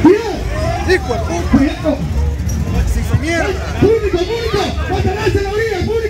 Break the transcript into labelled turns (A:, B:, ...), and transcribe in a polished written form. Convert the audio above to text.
A: ¡Hijo de puta! ¡Se hizo mierda!
B: ¡Público! ¡Público! ¡Matarás en la orilla! ¡Público!